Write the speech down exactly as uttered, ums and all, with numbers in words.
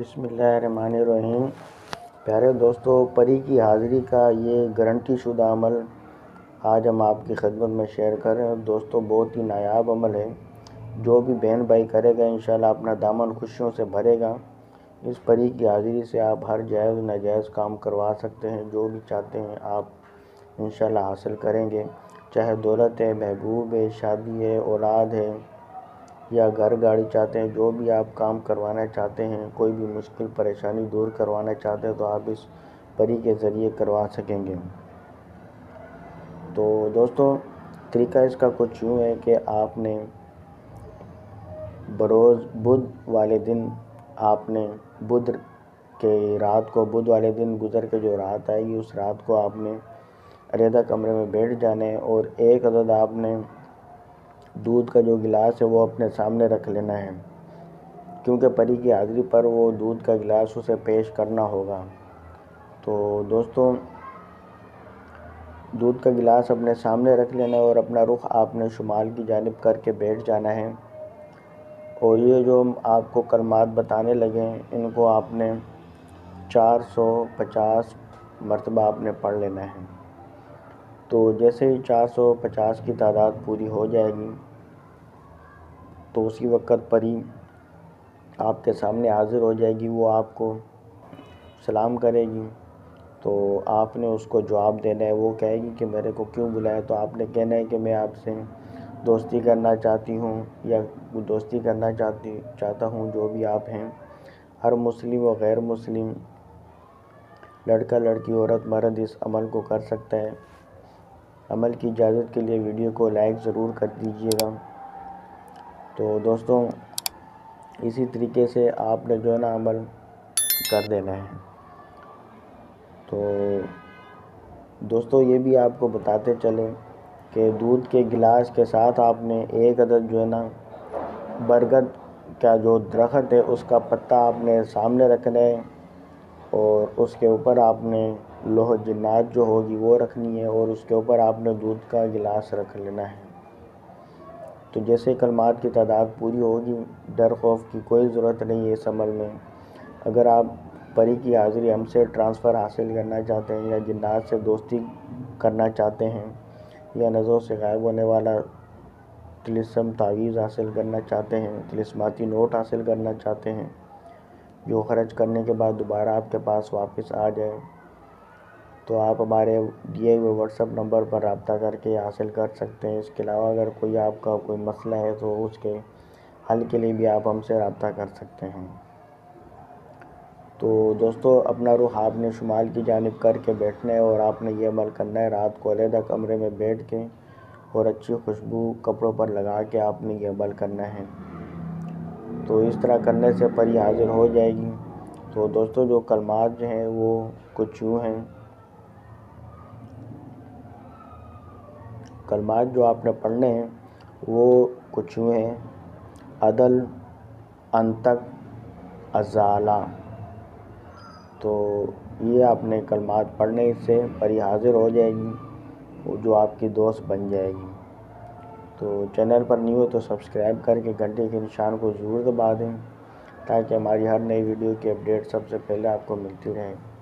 बिस्मिल्लाहिर्रहमानिर्रहीम। प्यारे दोस्तों, परी की हाज़िरी का ये गारंटी शुदा अमल आज हम आपकी खिदमत में शेयर कर रहे हैं। दोस्तों, बहुत ही नायाब अमल है। जो भी बहन भाई करेगा इंशाल्लाह अपना दामन खुशियों से भरेगा। इस परी की हाज़िरी से आप हर जायज़ नाजायज़ काम करवा सकते हैं। जो भी चाहते हैं आप इंशाल्लाह हासिल करेंगे। चाहे दौलत है, महबूब है, शादी है, औलाद है या घर गाड़ी चाहते हैं, जो भी आप काम करवाना चाहते हैं, कोई भी मुश्किल परेशानी दूर करवाना चाहते हैं तो आप इस परी के ज़रिए करवा सकेंगे। तो दोस्तों, तरीका इसका कुछ यूँ है कि आपने बरोज़ बुध वाले दिन आपने बुध के रात को बुध वाले दिन गुज़र के जो रात आएगी उस रात को आपने अलहदा कमरे में बैठ जाना है और एक अदद आपने दूध का जो गिलास है वो अपने सामने रख लेना है, क्योंकि परी की हाज़िरी पर वो दूध का गिलास उसे पेश करना होगा। तो दोस्तों, दूध का गिलास अपने सामने रख लेना है और अपना रुख आपने शुमाल की जानिब करके बैठ जाना है। और ये जो आपको कलमात बताने लगे हैं इनको आपने चार सौ पचास मरतबा आपने पढ़ लेना है। तो जैसे ही चार सौ पचास की तादाद पूरी हो जाएगी तो उसी वक़्त परी आपके सामने हाज़िर हो जाएगी। वो आपको सलाम करेगी तो आपने उसको जवाब देना है। वो कहेगी कि मेरे को क्यों बुलाया, तो आपने कहना है कि मैं आपसे दोस्ती करना चाहती हूँ या दोस्ती करना चाहती चाहता हूँ जो भी आप हैं। हर मुस्लिम व गैर मुस्लिम, लड़का लड़की, औरत मर्द इस अमल को कर सकता है। अमल की इजाज़त के लिए वीडियो को लाइक ज़रूर कर दीजिएगा। तो दोस्तों, इसी तरीके से आपने जो है ना अमल कर देना है। तो दोस्तों, ये भी आपको बताते चलें कि दूध के गिलास के साथ आपने एक अदद जो है ना बरगद का जो दरख्त है उसका पत्ता आपने सामने रखना है और उसके ऊपर आपने लोह जिन्नात जो होगी वो रखनी है और उसके ऊपर आपने दूध का गिलास रख लेना है। तो जैसे कलमात की तादाद पूरी होगी, डर खौफ की कोई ज़रूरत नहीं है इस अमल में। अगर आप परी की हाज़िरी हमसे ट्रांसफ़र हासिल करना चाहते हैं या जिन्नात से दोस्ती करना चाहते हैं या नज़रों से गायब होने वाला तिलिस्म तावीज़ हासिल करना चाहते हैं, तिलिस्माती नोट हासिल करना चाहते हैं जो ख़र्च करने के बाद दोबारा आपके पास वापस आ जाए, तो आप हमारे दिए हुए व्हाट्सएप नंबर पर रब्ता करके हासिल कर सकते हैं। इसके अलावा अगर कोई आपका कोई मसला है तो उसके हल के लिए भी आप हमसे रब्ता कर सकते हैं। तो दोस्तों, अपना रुख आपने शुमाल की जानिब करके बैठना है और आपने ये अमल करना है। रात को अलहदा कमरे में बैठ के और अच्छी खुशबू कपड़ों पर लगा के आपने ये अमल करना है। तो इस तरह करने से परी हाज़िर हो जाएगी। तो दोस्तों, जो कलमात जो हैं वो कुछ यूँ हैं। कलमात जो आपने पढ़ने हैं वो कुछ यूँ हैं: अदल, अंतक, अज़ाला। तो ये आपने कलमात पढ़ने से परी हाज़िर हो जाएगी, जो आपकी दोस्त बन जाएगी। तो चैनल पर न्यू हो तो सब्सक्राइब करके घंटे के निशान को ज़रूर दबा दें ताकि हमारी हर नई वीडियो की अपडेट सबसे पहले आपको मिलती रहे।